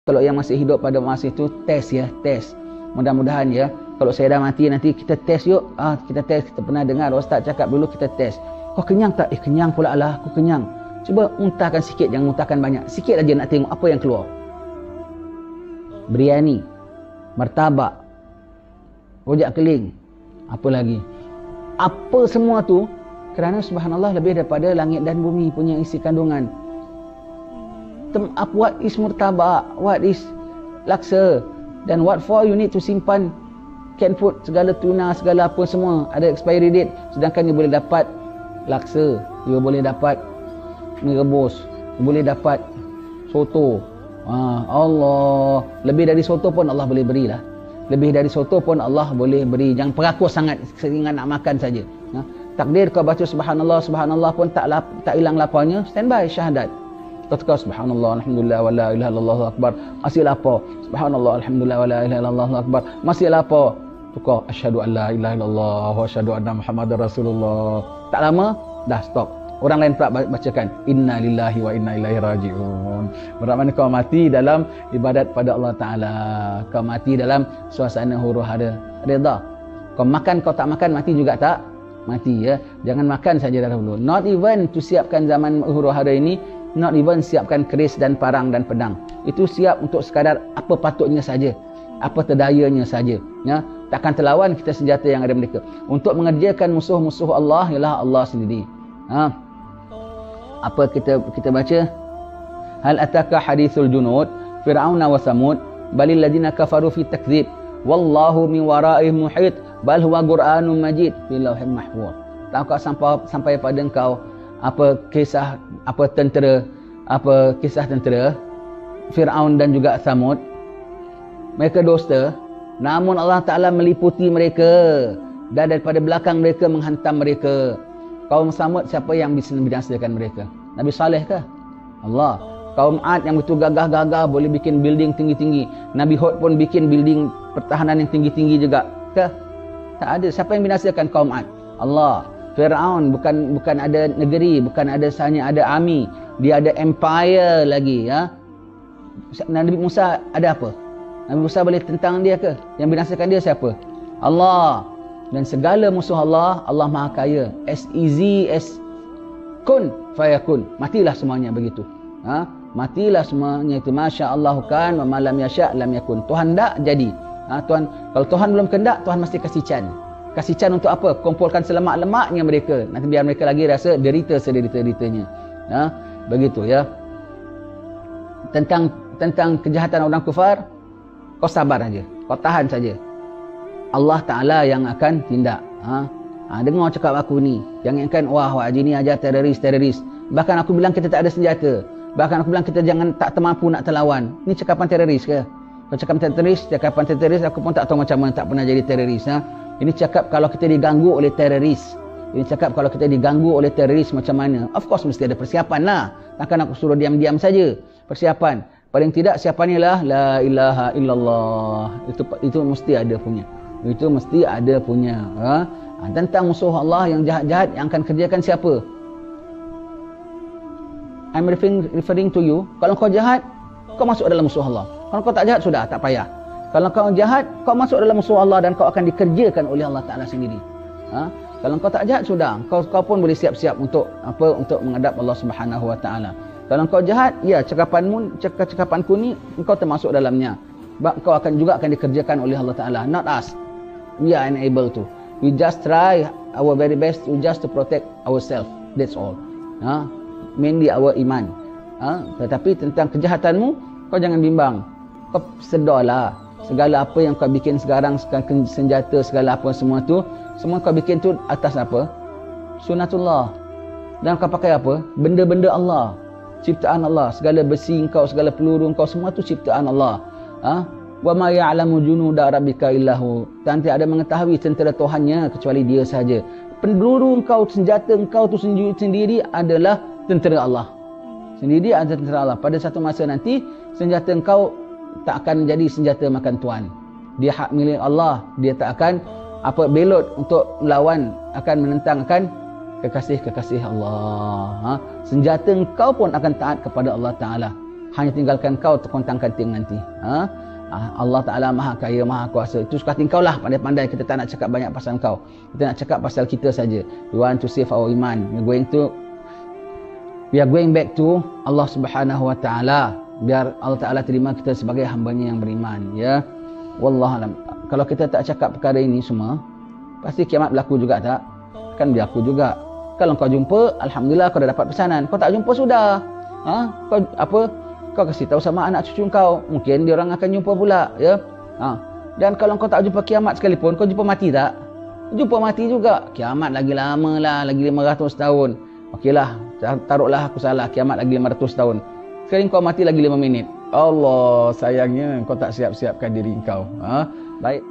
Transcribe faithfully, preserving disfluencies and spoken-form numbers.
Kalau yang masih hidup pada masa itu, test ya, test. Mudah-mudahan ya, kalau saya dah mati nanti kita test yuk. Ah, kita test, kita pernah dengar Ustaz cakap dulu kita test. Kau kenyang tak? Eh kenyang pula lah, aku kenyang. Cuba muntahkan sikit, jangan muntahkan banyak. Sikit aja nak tengok apa yang keluar. Biryani, martabak, rojak keling, apa lagi? Apa semua tu, kerana subhanallah lebih daripada langit dan bumi punya isi kandungan. Tem, what is murtabak, what is laksa, dan what for you need to simpan canned food, segala tuna, segala apa semua ada expiry date, sedangkan you boleh dapat laksa, you boleh dapat mie rebus, you boleh dapat soto. Ah, Allah, lebih dari soto pun Allah boleh berilah. Lebih dari soto pun Allah boleh beri. Jangan perakus sangat seringan nak makan saja. Ha? Takdir kau baca subhanallah, subhanallah pun tak lap, tak hilang laparnya, standby syahadat. Kau tukar subhanallah, alhamdulillah, wa la ilaha illallah, akbar. Masih lapar. Subhanallah, alhamdulillah, wa la ilaha illallah, akbar. Masih lapar. Tukar asyhadu an la ilaha illallah wa asyhadu anna muhammadar rasulullah. Tak lama dah stop. Orang lain pula bacakan inna lillahi wa inna ilaihi raji'un. Bermakna kau mati dalam ibadat pada Allah Taala. Kau mati dalam suasana huru hara redha. Kau makan, kau tak makan, mati juga tak mati ya. Jangan makan saja dahulu. Not even to siapkan zaman huru hara ini, not even siapkan keris dan parang dan pedang. Itu siap untuk sekadar apa patutnya saja, apa terdayanya saja ya. Takkan terlawan kita senjata yang ada mereka. Untuk mengerjakan musuh-musuh Allah ialah Allah sendiri. Ha. Apa kita kita baca? Hal ataka hadithul junud fir'auna wa samud balil ladina kafaru fi takdzib wallahu min wara'ihim muhit bal huwa qur'anun majid fi lauhin mahfuz. Tahukah sampai sampai pada engkau apa kisah apa tentera apa kisah tentera Firaun dan juga Samud? Mereka dusta, namun Allah Taala meliputi mereka dan daripada belakang mereka menghantam mereka. Kaum Samud siapa yang bisa membinasakan mereka? Nabi Saleh kah? Allah. Kaum Ad yang betul gagah-gagah boleh bikin building tinggi-tinggi. Nabi Hud pun bikin building pertahanan yang tinggi-tinggi juga. Kah? Tak ada. Siapa yang binasakan kaum Ad? Allah. Firaun bukan bukan ada negeri, bukan ada hanya ada army, dia ada empire lagi ya. Nabi Musa ada apa? Nabi Musa boleh tentang dia ke? Yang binasakan dia siapa? Allah. Dan segala musuh Allah, Allah Maha Kaya. As easy as kun fayakun. Matilah semuanya begitu. Ha? Matilah semuanya itu. Masya Allah kan wa malam yasha' lam yakun. Tuhan tak jadi. Ha? Tuhan, kalau Tuhan belum kehendak, Tuhan mesti kasih can. Kasih can untuk apa? Kumpulkan selemak-lemaknya mereka. Nanti biar mereka lagi rasa derita sederita-deritanya. Ha? Begitu ya. Tentang tentang kejahatan orang kufar, kau sabar saja. Kau tahan saja. Allah Ta'ala yang akan tindak. Ha? Ha, dengar cakap aku ni. Jangan kan, wah, wah haji ni ajar teroris-teroris. Bahkan aku bilang kita tak ada senjata. Bahkan aku bilang kita jangan tak termampu nak terlawan. Ni cakapan teroris ke? Kalau cakapan teroris, cakapan teroris, aku pun tak tahu macam mana tak pernah jadi teroris. Ha? Ini cakap kalau kita diganggu oleh teroris. Ini cakap kalau kita diganggu oleh teroris macam mana. Of course mesti ada persiapan lah. Takkan aku suruh diam-diam saja. Persiapan. Paling tidak siapannya lah la ilaha illallah. Itu itu mesti ada punya. Itu mesti ada punya. Ha? Tentang musuh Allah yang jahat-jahat yang akan kerjakan siapa? I'm referring, referring to you. Kalau kau jahat, kau masuk dalam musuh Allah. Kalau kau tak jahat, sudah, tak payah. Kalau kau jahat, kau masuk dalam musuh Allah dan kau akan dikerjakan oleh Allah Ta'ala sendiri. Ha? Kalau kau tak jahat, sudah. Kau, kau pun boleh siap-siap untuk apa? Untuk menghadap Allah Subhanahu Wa Ta'ala. Kalau kau jahat, ya cakapanmu, cakapanku ni, kau termasuk dalamnya. Kau akan juga akan dikerjakan oleh Allah Ta'ala. Not us. We are unable to. We just try our very best to just to protect ourselves. That's all. Ha? Mainly our iman. Ha? Tetapi tentang kejahatanmu, kau jangan bimbang. Kau sedarlah. Segala apa yang kau bikin sekarang, senjata, segala apa semua tu, semua kau bikin tu atas apa? Sunnatullah. Dan kau pakai apa? Benda-benda Allah. Ciptaan Allah. Segala besi kau, segala peluru kau, semua tu ciptaan Allah. Ha? Wa ma ya'lamu junuda rabbika illahu. Dan tidak ada mengetahui tentera Tuhannya kecuali dia saja. Peluru engkau, senjata engkau tu sendiri adalah tentera Allah. Sendiri adalah tentera Allah. Pada satu masa nanti senjata engkau tak akan jadi senjata makan tuan. Dia hak milik Allah. Dia tak akan apa belot untuk melawan, akan menentang akan kekasih-kekasih Allah. Ha? Senjata engkau pun akan taat kepada Allah Ta'ala. hanya tinggalkan kau terkontang-kanting nanti. Ha? Allah Ta'ala maha kaya, maha kuasa. Itu suka tingkau lah, pandai-pandai. Kita tak nak cakap banyak pasal kau. Kita nak cakap pasal kita saja. We want to save our iman. We're going to We are going back to Allah Subhanahu Wa Ta'ala. Biar Allah Ta'ala terima kita sebagai hambanya yang beriman. Ya, Wallahualam. Kalau kita tak cakap perkara ini semua, pasti kiamat berlaku juga tak? Kan berlaku juga. Kalau kau jumpa, Alhamdulillah kau dah dapat pesanan. Kau tak jumpa sudah. Ha? Kau apa? Kau kasih tahu sama anak cucu kau. Mungkin dia orang akan jumpa pula. Ya. Ha. Dan kalau kau tak jumpa kiamat sekalipun, kau jumpa mati tak? Jumpa mati juga. Kiamat lagi lama lah. Lagi lima ratus tahun. Okeylah. Taruhlah aku salah. Kiamat lagi lima ratus tahun. Sekarang kau mati lagi lima minit. Allah, sayangnya kau tak siap-siapkan diri kau. Ha? Baik.